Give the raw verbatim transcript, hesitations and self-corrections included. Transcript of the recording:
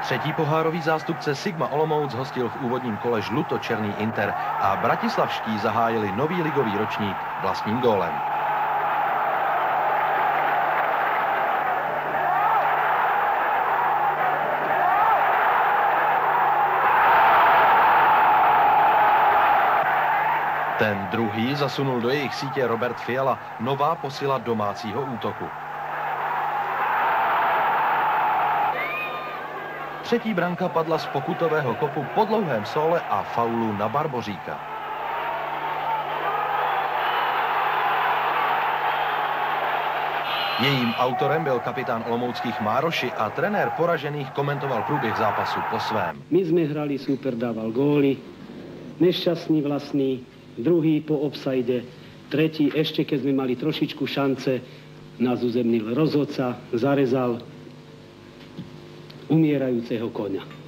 Třetí pohárový zástupce Sigma Olomouc hostil v úvodním kole žluto-černý Inter a bratislavští zahájili nový ligový ročník vlastním gólem. Ten druhý zasunul do jejich sítě Robert Fiala, nová posila domácího útoku. Třetí branka padla z pokutového kopu po dlouhém sóle a faulu na Barboříka. Jejím autorem byl kapitán olomouckých Mároši a trenér poražených komentoval průběh zápasu po svém. My jsme hrali, super dával góly, nešťastný vlastný, druhý po offside, tretí ešte keď sme mali trošičku šance, nás uzemnil rozhodca, zarezal umierajúceho koňa.